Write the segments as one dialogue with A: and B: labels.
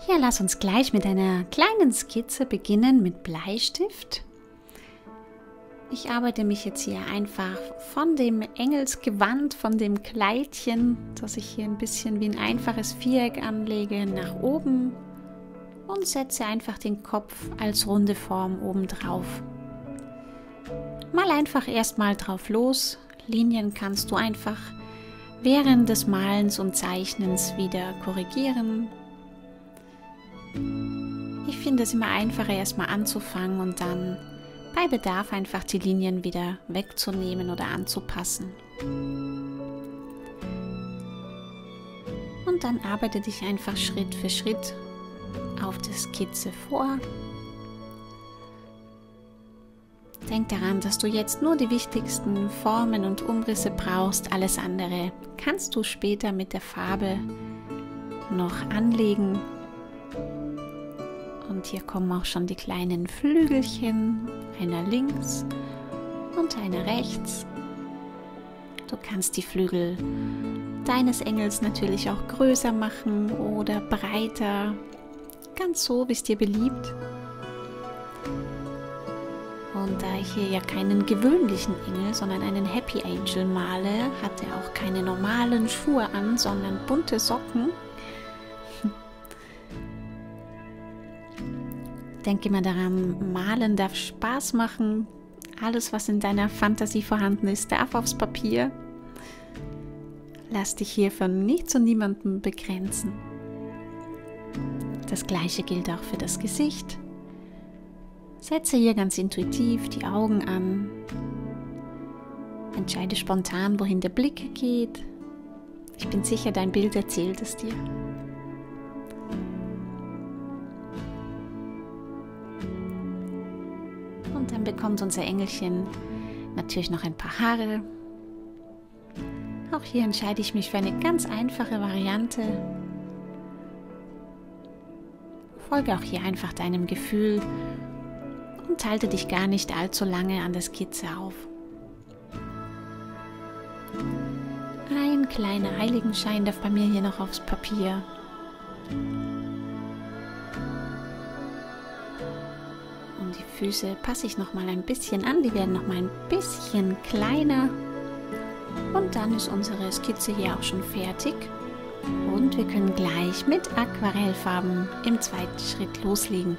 A: Ja, lass uns gleich mit einer kleinen Skizze beginnen mit Bleistift. Ich arbeite mich jetzt hier einfach von dem Engelsgewand, von dem Kleidchen, das ich hier ein bisschen wie ein einfaches Viereck anlege, nach oben und setze einfach den Kopf als runde Form oben drauf. Mal einfach erstmal drauf los. Linien kannst du einfach während des Malens und Zeichnens wieder korrigieren. Ich finde es immer einfacher, erstmal anzufangen und dann bei Bedarf einfach die Linien wieder wegzunehmen oder anzupassen. Und dann arbeite dich einfach Schritt für Schritt auf der Skizze vor. Denk daran, dass du jetzt nur die wichtigsten Formen und Umrisse brauchst. Alles andere kannst du später mit der Farbe noch anlegen. Und hier kommen auch schon die kleinen Flügelchen, einer links und einer rechts. Du kannst die Flügel deines Engels natürlich auch größer machen oder breiter, ganz so, wie es dir beliebt. Und da ich hier ja keinen gewöhnlichen Engel, sondern einen Happy Angel male, hat er auch keine normalen Schuhe an, sondern bunte Socken. Denke immer daran, malen darf Spaß machen. Alles, was in deiner Fantasie vorhanden ist, darf aufs Papier. Lass dich hier von nichts und niemandem begrenzen. Das Gleiche gilt auch für das Gesicht. Setze hier ganz intuitiv die Augen an. Entscheide spontan, wohin der Blick geht. Ich bin sicher, dein Bild erzählt es dir. Und dann bekommt unser Engelchen natürlich noch ein paar Haare. Auch hier entscheide ich mich für eine ganz einfache Variante. Folge auch hier einfach deinem Gefühl und halte dich gar nicht allzu lange an der Skizze auf. Ein kleiner Heiligenschein darf bei mir hier noch aufs Papier. Und die Füße passe ich noch mal ein bisschen an, die werden noch mal ein bisschen kleiner. Und dann ist unsere Skizze hier auch schon fertig. Und wir können gleich mit Aquarellfarben im zweiten Schritt loslegen.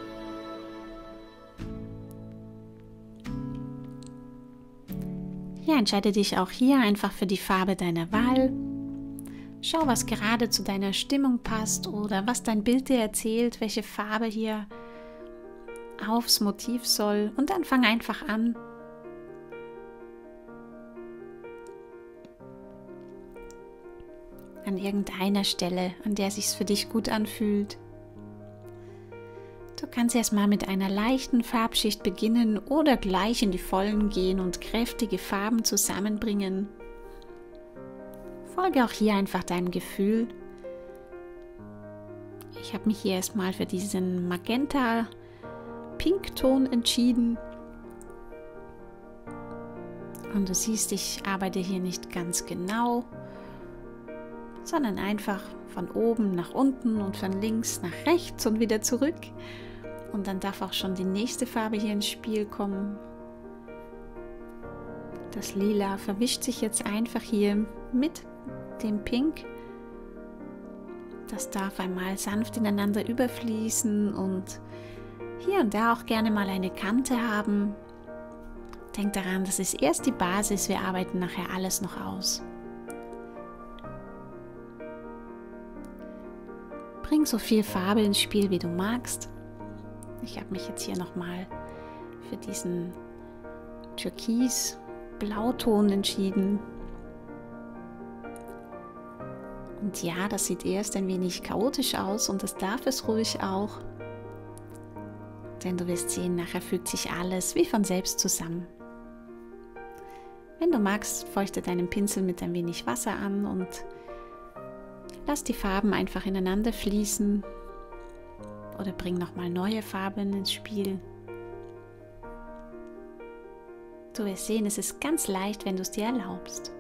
A: Ja, entscheide dich auch hier einfach für die Farbe deiner Wahl. Schau, was gerade zu deiner Stimmung passt oder was dein Bild dir erzählt, welche Farbe hier aufs Motiv soll. Und dann fang einfach an. An irgendeiner Stelle, an der es sich für dich gut anfühlt. Du kannst erstmal mit einer leichten Farbschicht beginnen oder gleich in die Vollen gehen und kräftige Farben zusammenbringen. Folge auch hier einfach deinem Gefühl. Ich habe mich hier erstmal für diesen Magenta-Pinkton entschieden. Und du siehst, ich arbeite hier nicht ganz genau, sondern einfach von oben nach unten und von links nach rechts und wieder zurück. Und dann darf auch schon die nächste Farbe hier ins Spiel kommen. Das Lila verwischt sich jetzt einfach hier mit dem Pink. Das darf einmal sanft ineinander überfließen und hier und da auch gerne mal eine Kante haben. Denk daran, das ist erst die Basis, wir arbeiten nachher alles noch aus. Bring so viel Farbe ins Spiel, wie du magst. Ich habe mich jetzt hier nochmal für diesen Türkis-Blauton entschieden. Und ja, das sieht erst ein wenig chaotisch aus und das darf es ruhig auch. Denn du wirst sehen, nachher fügt sich alles wie von selbst zusammen. Wenn du magst, feuchte deinen Pinsel mit ein wenig Wasser an und lass die Farben einfach ineinander fließen oder bring nochmal neue Farben ins Spiel. Du wirst sehen, es ist ganz leicht, wenn du es dir erlaubst.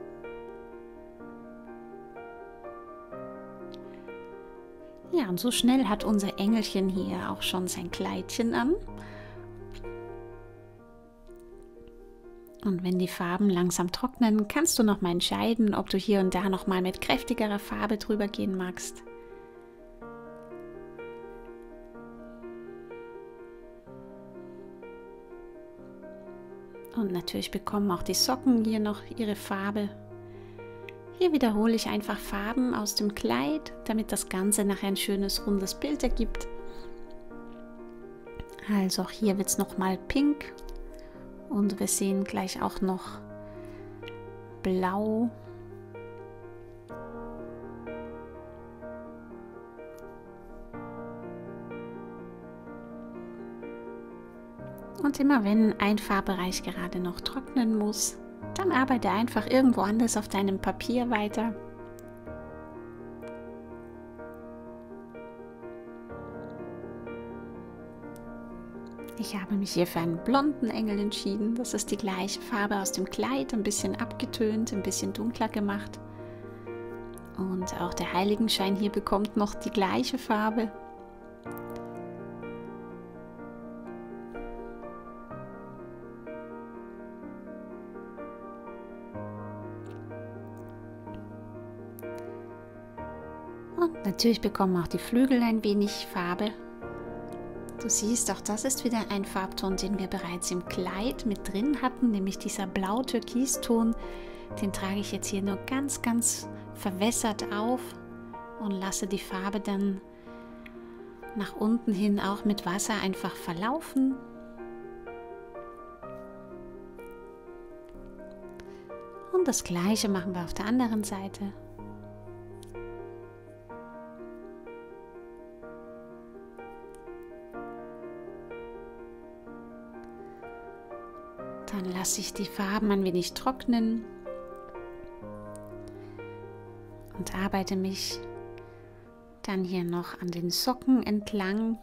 A: Ja, und so schnell hat unser Engelchen hier auch schon sein Kleidchen an. Und wenn die Farben langsam trocknen, kannst du noch mal entscheiden, ob du hier und da noch mal mit kräftigerer Farbe drüber gehen magst. Und natürlich bekommen auch die Socken hier noch ihre Farbe. Hier wiederhole ich einfach Farben aus dem Kleid, damit das Ganze nachher ein schönes rundes Bild ergibt. Also auch hier wird es nochmal pink und wir sehen gleich auch noch blau. Und immer wenn ein Farbbereich gerade noch trocknen muss, dann arbeite einfach irgendwo anders auf deinem Papier weiter. Ich habe mich hier für einen blonden Engel entschieden. Das ist die gleiche Farbe aus dem Kleid, ein bisschen abgetönt, ein bisschen dunkler gemacht. Und auch der Heiligenschein hier bekommt noch die gleiche Farbe. Und natürlich bekommen auch die Flügel ein wenig Farbe. Du siehst, auch das ist wieder ein Farbton, den wir bereits im Kleid mit drin hatten, nämlich dieser Blau-Türkis-Ton. Den trage ich jetzt hier nur ganz, ganz verwässert auf und lasse die Farbe dann nach unten hin auch mit Wasser einfach verlaufen. Und das Gleiche machen wir auf der anderen Seite. Dann lasse ich die Farben ein wenig trocknen und arbeite mich dann hier noch an den Socken entlang.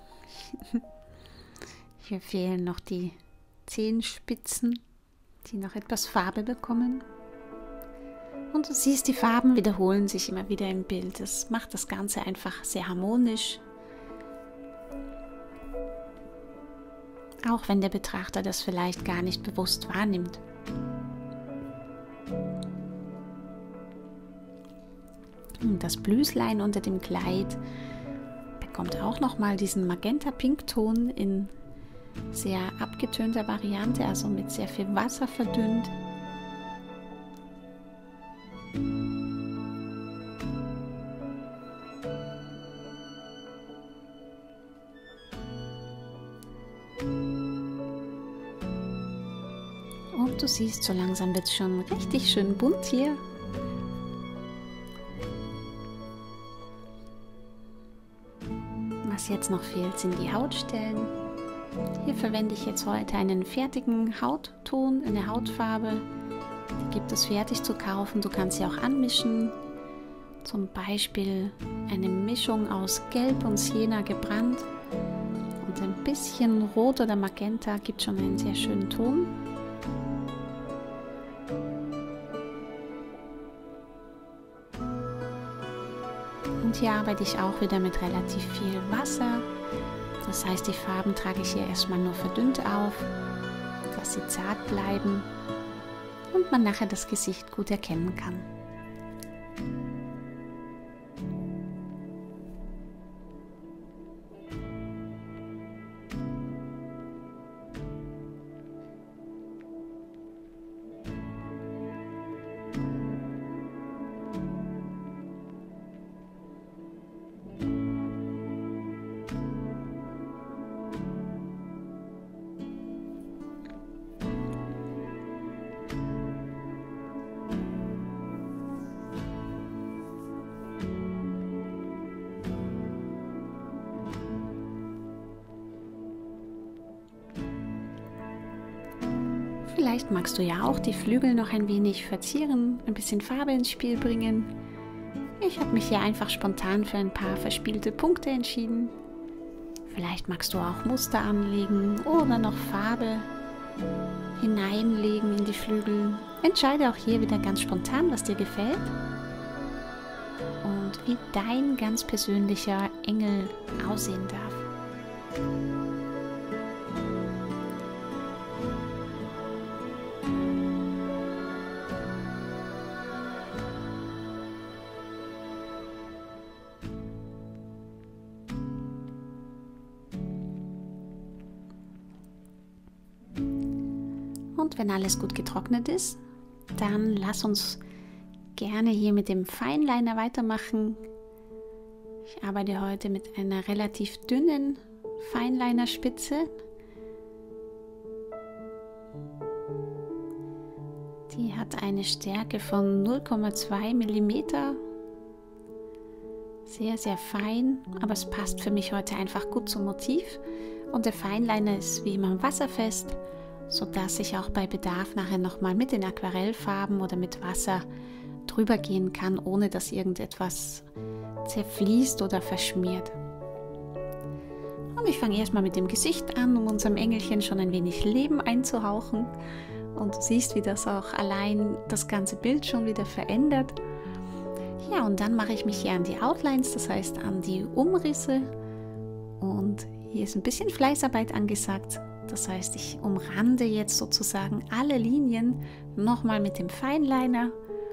A: Hier fehlen noch die Zehenspitzen, die noch etwas Farbe bekommen. Und du siehst, die Farben wiederholen sich immer wieder im Bild. Das macht das Ganze einfach sehr harmonisch. Auch wenn der Betrachter das vielleicht gar nicht bewusst wahrnimmt. Und das Blüslein unter dem Kleid bekommt auch nochmal diesen Magenta-Pink-Ton in sehr abgetönter Variante, also mit sehr viel Wasser verdünnt. Und du siehst, so langsam wird es schon richtig schön bunt hier. Was jetzt noch fehlt, sind die Hautstellen. Hier verwende ich jetzt heute einen fertigen Hautton, eine Hautfarbe. Die gibt es fertig zu kaufen. Du kannst sie auch anmischen. Zum Beispiel eine Mischung aus Gelb und Sienna gebrannt. Und ein bisschen Rot oder Magenta gibt schon einen sehr schönen Ton. Und hier arbeite ich auch wieder mit relativ viel Wasser. Das heißt, die Farben trage ich hier erstmal nur verdünnt auf, dass sie zart bleiben und man nachher das Gesicht gut erkennen kann. Vielleicht magst du ja auch die Flügel noch ein wenig verzieren, ein bisschen Farbe ins Spiel bringen. Ich habe mich hier einfach spontan für ein paar verspielte Punkte entschieden. Vielleicht magst du auch Muster anlegen oder noch Farbe hineinlegen in die Flügel. Entscheide auch hier wieder ganz spontan, was dir gefällt. Und und wie dein ganz persönlicher Engel aussehen darf. Und wenn alles gut getrocknet ist, dann lass uns gerne hier mit dem Fineliner weitermachen. Ich arbeite heute mit einer relativ dünnen Fineliner-Spitze. Die hat eine Stärke von 0,2 mm. Sehr, sehr fein, aber es passt für mich heute einfach gut zum Motiv. Und der Fineliner ist wie immer wasserfest, sodass ich auch bei Bedarf nachher nochmal mit den Aquarellfarben oder mit Wasser drüber gehen kann, ohne dass irgendetwas zerfließt oder verschmiert. Und ich fange erstmal mit dem Gesicht an, um unserem Engelchen schon ein wenig Leben einzuhauchen. Und du siehst, wie das auch allein das ganze Bild schon wieder verändert. Ja, und dann mache ich mich hier an die Outlines, das heißt an die Umrisse. Und hier ist ein bisschen Fleißarbeit angesagt. Das heißt, ich umrande jetzt sozusagen alle Linien nochmal mit dem Fineliner.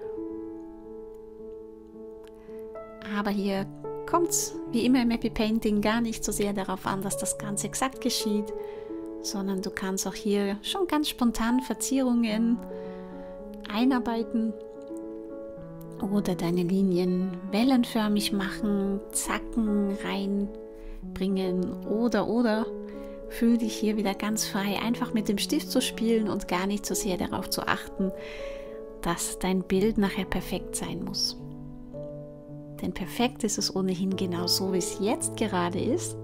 A: Aber hier kommt es wie immer im Happy Painting gar nicht so sehr darauf an, dass das ganz exakt geschieht, sondern du kannst auch hier schon ganz spontan Verzierungen einarbeiten oder deine Linien wellenförmig machen, Zacken reinbringen oder fühl dich hier wieder ganz frei, einfach mit dem Stift zu spielen und gar nicht so sehr darauf zu achten, dass dein Bild nachher perfekt sein muss. Denn perfekt ist es ohnehin genau so, wie es jetzt gerade ist.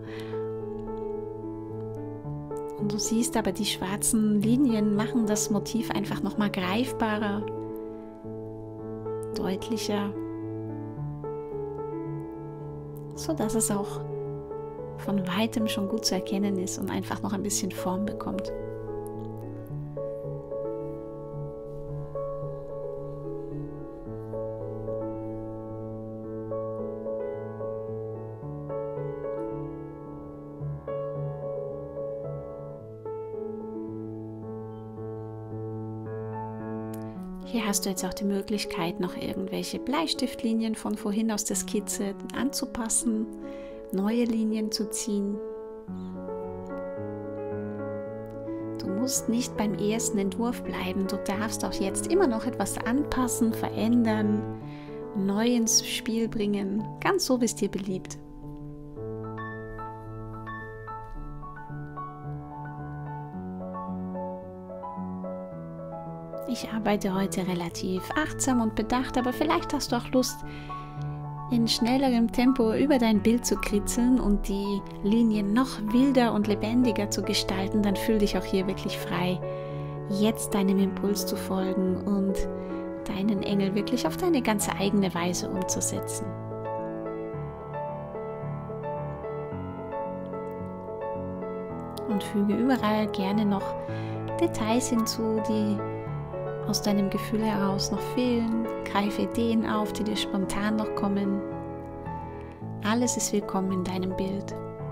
A: Und du siehst aber, die schwarzen Linien machen das Motiv einfach nochmal greifbarer, deutlicher, sodass es auch von weitem schon gut zu erkennen ist und einfach noch ein bisschen Form bekommt. Hier hast du jetzt auch die Möglichkeit, noch irgendwelche Bleistiftlinien von vorhin aus der Skizze anzupassen, neue Linien zu ziehen. Du musst nicht beim ersten Entwurf bleiben, du darfst auch jetzt immer noch etwas anpassen, verändern, neu ins Spiel bringen, ganz so, wie es dir beliebt. Ich arbeite heute relativ achtsam und bedacht, aber vielleicht hast du auch Lust, in schnellerem Tempo über dein Bild zu kritzeln und die Linien noch wilder und lebendiger zu gestalten, dann fühl dich auch hier wirklich frei, jetzt deinem Impuls zu folgen und deinen Engel wirklich auf deine ganz eigene Weise umzusetzen. Und füge überall gerne noch Details hinzu, die aus deinem Gefühl heraus noch fehlen. Greife Ideen auf, die dir spontan noch kommen. Alles ist willkommen in deinem Bild.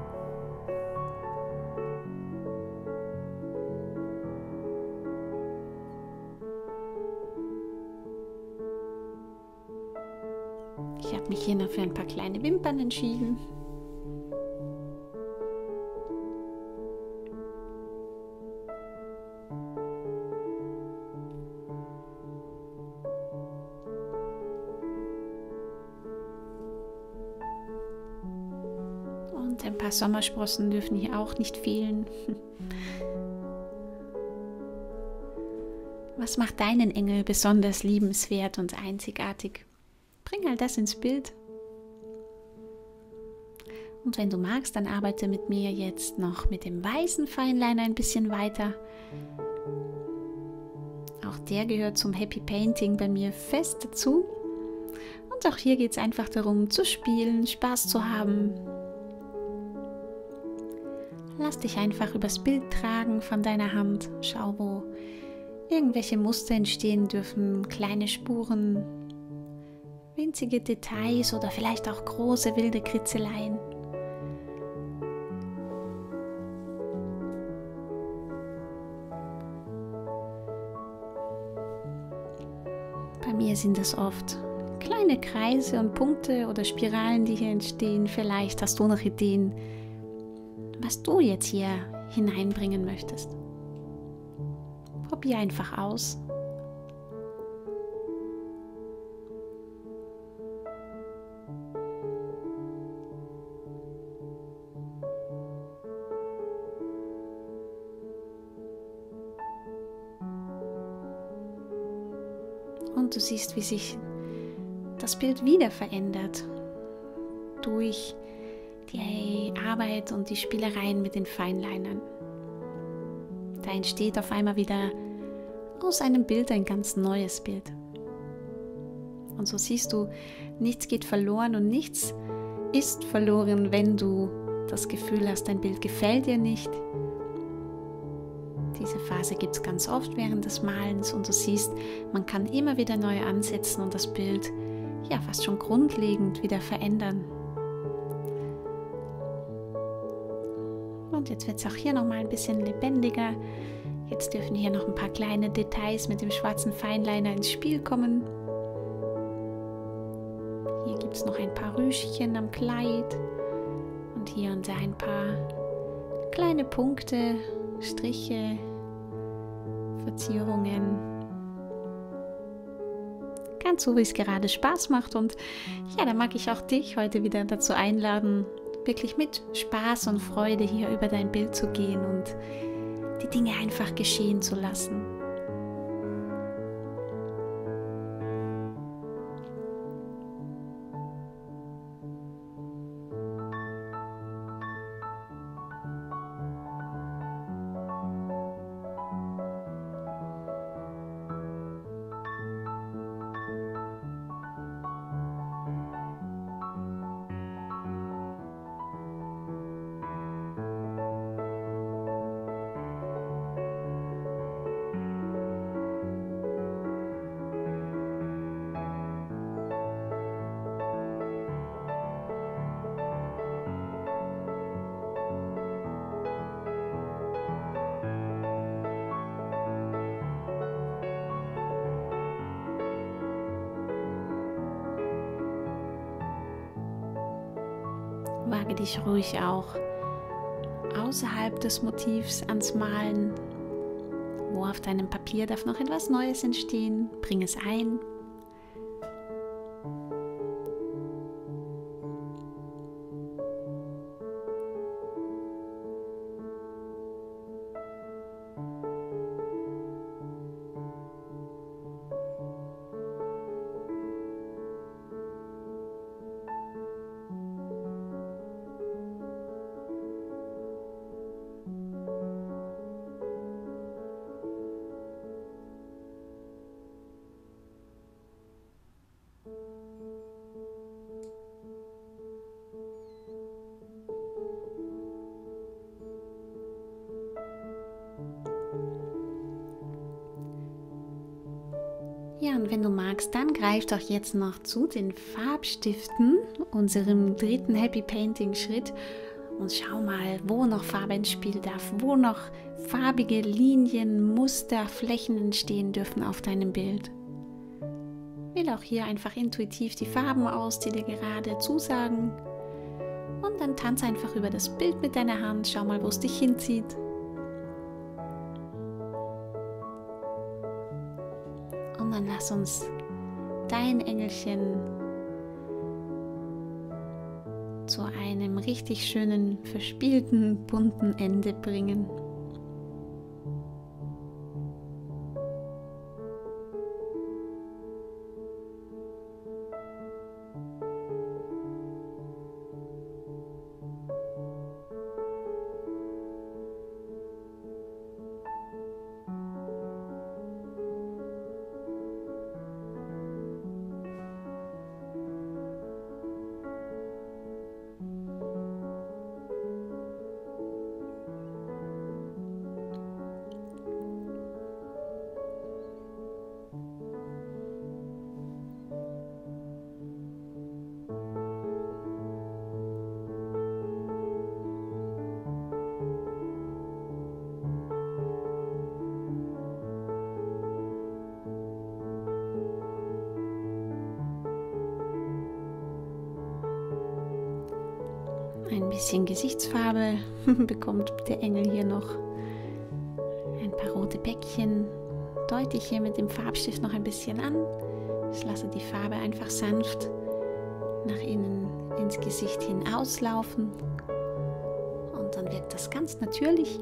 A: Ich habe mich hier noch für ein paar kleine Wimpern entschieden. Ein paar Sommersprossen dürfen hier auch nicht fehlen. Was macht deinen Engel besonders liebenswert und einzigartig? Bring all das ins Bild. Und wenn du magst, dann arbeite mit mir jetzt noch mit dem weißen Fineliner ein bisschen weiter. Auch der gehört zum Happy Painting bei mir fest dazu. Und auch hier geht es einfach darum, zu spielen, Spaß zu haben. Lass dich einfach übers Bild tragen von deiner Hand. Schau, wo irgendwelche Muster entstehen dürfen, kleine Spuren, winzige Details oder vielleicht auch große wilde Kritzeleien. Bei mir sind es oft kleine Kreise und Punkte oder Spiralen, die hier entstehen. Vielleicht hast du noch Ideen, was du jetzt hier hineinbringen möchtest. Probier einfach aus. Und du siehst, wie sich das Bild wieder verändert durch die Arbeit und die Spielereien mit den Feinlinern. Da entsteht auf einmal wieder aus einem Bild ein ganz neues Bild. Und so siehst du, nichts geht verloren und nichts ist verloren, wenn du das Gefühl hast, dein Bild gefällt dir nicht. Diese Phase gibt es ganz oft während des Malens und du siehst, man kann immer wieder neu ansetzen und das Bild ja fast schon grundlegend wieder verändern. Und jetzt wird es auch hier nochmal ein bisschen lebendiger. Jetzt dürfen hier noch ein paar kleine Details mit dem schwarzen Feinliner ins Spiel kommen. Hier gibt es noch ein paar Rüschchen am Kleid und hier und da ein paar kleine Punkte, Striche, Verzierungen. Ganz so, wie es gerade Spaß macht. Und ja, da mag ich auch dich heute wieder dazu einladen, wirklich mit Spaß und Freude hier über dein Bild zu gehen und die Dinge einfach geschehen zu lassen. Wage dich ruhig auch außerhalb des Motivs ans Malen. Wo auf deinem Papier darf noch etwas Neues entstehen? Bring es ein. Ja, und wenn du magst, dann greif doch jetzt noch zu den Farbstiften, unserem dritten Happy Painting Schritt, und schau mal, wo noch Farbe ins Spiel darf, wo noch farbige Linien, Muster, Flächen entstehen dürfen auf deinem Bild. Wähle auch hier einfach intuitiv die Farben aus, die dir gerade zusagen, und dann tanze einfach über das Bild mit deiner Hand, schau mal, wo es dich hinzieht. Und dann lass uns dein Engelchen zu einem richtig schönen, verspielten, bunten Ende bringen. Ein bisschen Gesichtsfarbe bekommt der Engel hier noch. Ein paar rote Bäckchen. Deute ich hier mit dem Farbstift noch ein bisschen an. Ich lasse die Farbe einfach sanft nach innen ins Gesicht hin auslaufen. Und dann wirkt das ganz natürlich.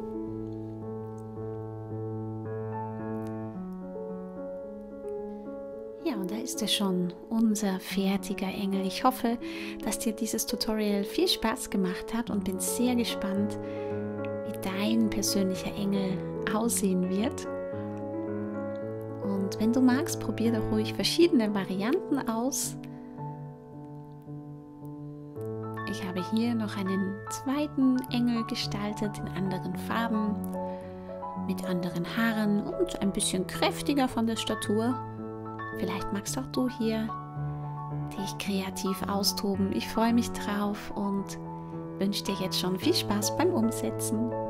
A: Ja, und da ist er schon, unser fertiger Engel. Ich hoffe, dass dir dieses Tutorial viel Spaß gemacht hat und bin sehr gespannt, wie dein persönlicher Engel aussehen wird. Und wenn du magst, probier doch ruhig verschiedene Varianten aus. Ich habe hier noch einen zweiten Engel gestaltet in anderen Farben, mit anderen Haaren und ein bisschen kräftiger von der Statur. Vielleicht magst auch du hier dich kreativ austoben. Ich freue mich drauf und wünsche dir jetzt schon viel Spaß beim Umsetzen.